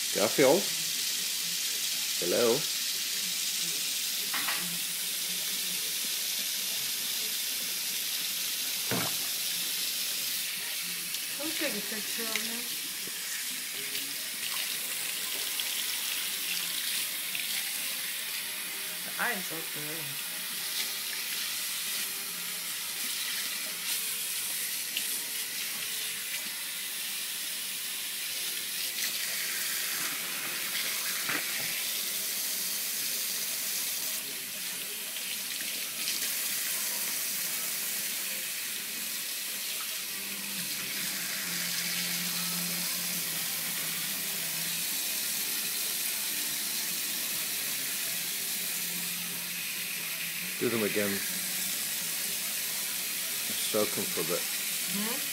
Garfield? Hello? I'll take a picture of me. The eyes so good. Do them again. Soak them for a bit. Hmm?